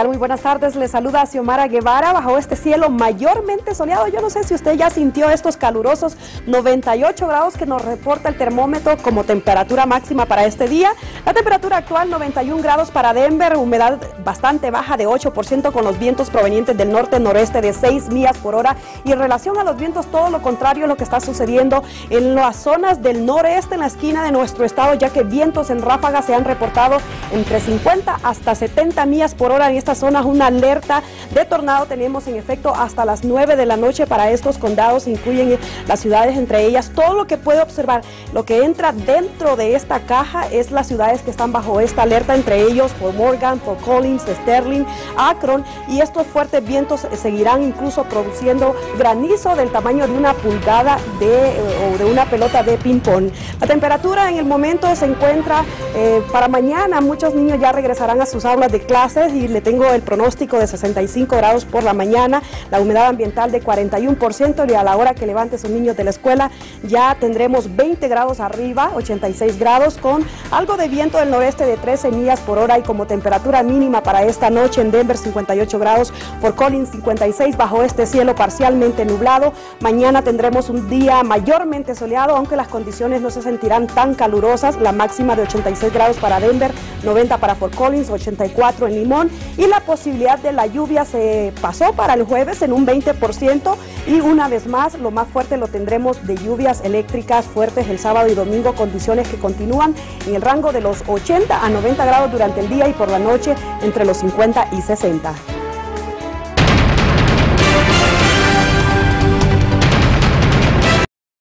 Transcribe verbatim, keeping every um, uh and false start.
tal? Muy buenas tardes, les saluda Xiomara Guevara bajo este cielo mayormente soleado. Yo no sé si usted ya sintió estos calurosos noventa y ocho grados que nos reporta el termómetro como temperatura máxima para este día. La temperatura actual noventa y un grados para Denver, humedad bastante baja de ocho por ciento con los vientos provenientes del norte-noreste de seis millas por hora. Y en relación a los vientos, todo lo contrario a lo que está sucediendo en las zonas del noreste, en la esquina de nuestro estado, ya que vientos en ráfagas se han reportado entre cincuenta hasta setenta millas por hora en estas zonas. Una alerta de tornado tenemos en efecto hasta las nueve de la noche para estos condados, incluyen las ciudades entre ellas. Todo lo que puede observar, lo que entra dentro de esta caja es las ciudades que están bajo esta alerta, entre ellos Fort Morgan, Fort Collins, Sterling, Akron, y estos fuertes vientos seguirán incluso produciendo granizo del tamaño de una pulgada de, o de una pelota de ping pong. La temperatura en el momento se encuentra eh, para mañana, muchos niños ya regresarán a sus aulas de clases y le tengo el pronóstico de sesenta y cinco grados por la mañana, la humedad ambiental de cuarenta y uno por ciento, y a la hora que levante sus niños de la escuela ya tendremos veinte grados arriba, ochenta y seis grados, con algo de viento del noreste de trece millas por hora, y como temperatura mínima para esta noche en Denver cincuenta y ocho grados, Fort Collins cincuenta y seis bajo este cielo parcialmente nublado. Mañana tendremos un día mayormente soleado, aunque las condiciones no se sentirán tan calurosas, la máxima de ochenta y seis grados para Denver, noventa para Fort Collins, ochenta y cuatro en Limón, y la posibilidad de la lluvia se pasó para el jueves en un veinte por ciento, y una vez más lo más fuerte lo tendremos de lluvias eléctricas fuertes el sábado y domingo, condiciones que continúan en el rango de los ochenta a noventa grados durante el día y por la noche entre los cincuenta y sesenta.